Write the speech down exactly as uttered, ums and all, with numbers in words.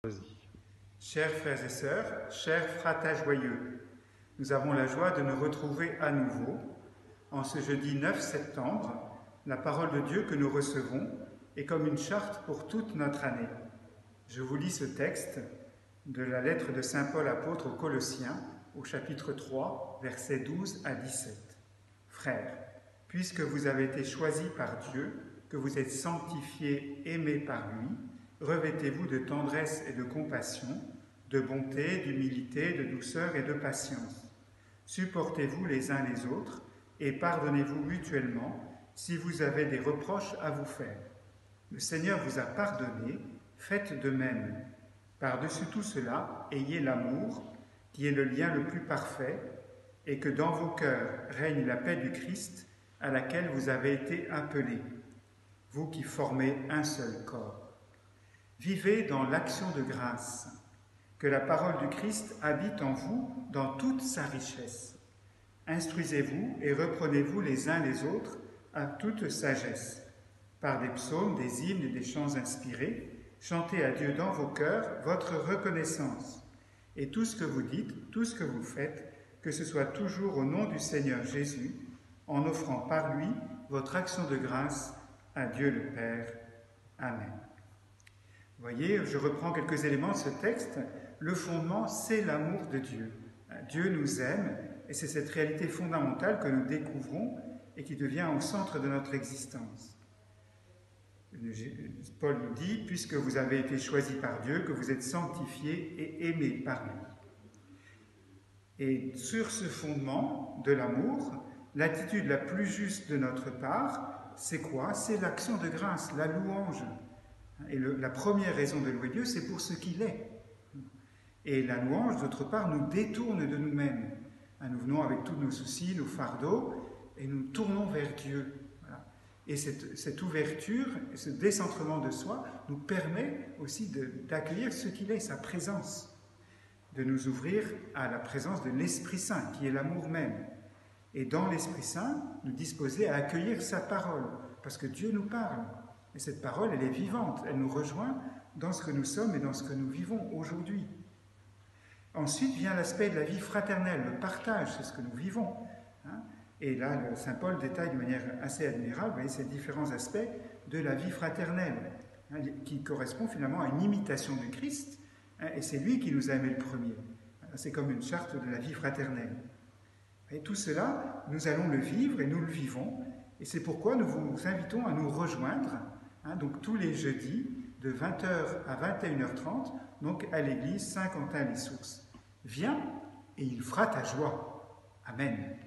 Vas-y. Chers frères et sœurs, chers fratas joyeux, nous avons la joie de nous retrouver à nouveau en ce jeudi neuf septembre. La parole de Dieu que nous recevons est comme une charte pour toute notre année. Je vous lis ce texte de la lettre de saint Paul apôtre aux Colossiens au chapitre trois, versets douze à dix-sept. Frères, puisque vous avez été choisis par Dieu, que vous êtes sanctifiés, aimés par lui, revêtez-vous de tendresse et de compassion, de bonté, d'humilité, de douceur et de patience. Supportez-vous les uns les autres et pardonnez-vous mutuellement si vous avez des reproches à vous faire. Le Seigneur vous a pardonné, faites de même. Par-dessus tout cela, ayez l'amour, qui est le lien le plus parfait, et que dans vos cœurs règne la paix du Christ, à laquelle vous avez été appelés, vous qui formez un seul corps. Vivez dans l'action de grâce, que la parole du Christ habite en vous dans toute sa richesse. Instruisez-vous et reprenez-vous les uns les autres à toute sagesse. Par des psaumes, des hymnes et des chants inspirés, chantez à Dieu dans vos cœurs votre reconnaissance. Et tout ce que vous dites, tout ce que vous faites, que ce soit toujours au nom du Seigneur Jésus, en offrant par lui votre action de grâce à Dieu le Père. Amen. Vous voyez, je reprends quelques éléments de ce texte. Le fondement, c'est l'amour de Dieu. Dieu nous aime et c'est cette réalité fondamentale que nous découvrons et qui devient au centre de notre existence. Paul nous dit, puisque vous avez été choisis par Dieu, que vous êtes sanctifiés et aimés par lui. Et sur ce fondement de l'amour, l'attitude la plus juste de notre part, c'est quoi? C'est l'action de grâce, la louange. Et le, la première raison de louer Dieu, c'est pour ce qu'il est. Et la louange, d'autre part, nous détourne de nous-mêmes. Nous venons avec tous nos soucis, nos fardeaux, et nous tournons vers Dieu. Voilà. Et cette, cette ouverture, ce décentrement de soi, nous permet aussi de, d'accueillir ce qu'il est, sa présence, de nous ouvrir à la présence de l'Esprit Saint, qui est l'amour même. Et dans l'Esprit Saint, nous disposer à accueillir sa parole, parce que Dieu nous parle. Et cette parole, elle est vivante, elle nous rejoint dans ce que nous sommes et dans ce que nous vivons aujourd'hui. Ensuite vient l'aspect de la vie fraternelle, le partage, c'est ce que nous vivons. Hein. Et là, le Saint Paul détaille de manière assez admirable, vous voyez, ces différents aspects de la vie fraternelle, hein, qui correspond finalement à une imitation du Christ, hein, et c'est lui qui nous a aimés le premier. C'est comme une charte de la vie fraternelle. Et tout cela, nous allons le vivre et nous le vivons, et c'est pourquoi nous vous invitons à nous rejoindre, hein, donc tous les jeudis, de vingt heures à vingt et une heures trente, donc à l'église Saint-Quentin-les-Sources. Viens et il fera ta joie. Amen.